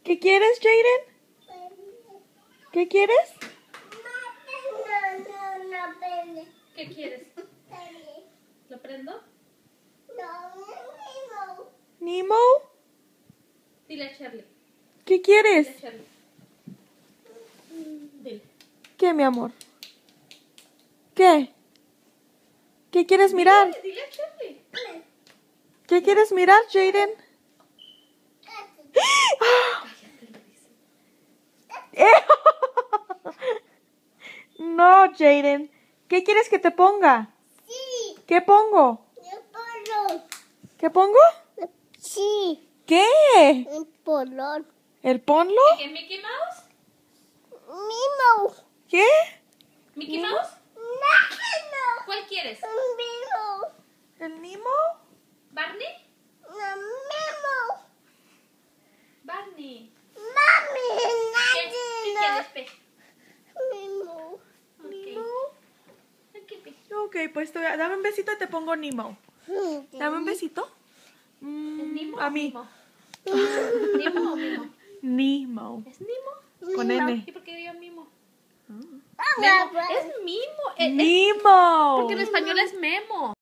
¿Qué quieres, Jaden? ¿Qué quieres? ¿Qué quieres? ¿Lo prendo? ¿Nemo? Dile a Charlie. ¿Qué quieres? Dile a Charlie. Dile. ¿Qué, mi amor? ¿Qué? ¿Qué quieres mirar? Dile a Charlie. ¿Qué quieres mirar, Jaden? Cállate, le dice. No, Jaden. ¿Qué quieres que te ponga? Sí. ¿Qué pongo? Un polón. ¿Qué pongo? Sí. ¿Qué? Un polón. ¿El ponlo? ¿Qué, Mickey Mouse? Mimo. ¿Qué? ¿Mickey Mouse? No. ¿Cuál quieres? Un mimo. ¿El Nemo? ¿Barney? Un mimo. Barney. Mami. ¿Qué quieres, Pe? Mimo. Aquí, Pe. Ok, pues dame un besito y te pongo Nemo. Dame un besito. ¿Es Nemo A o mí. Mimo? ¿Nemo o Mimo? Nemo. ¿Es Nemo? Con N. ¿Y por qué digo Mimo? Mimo. Es Mimo. Nemo. Porque en español es Memo.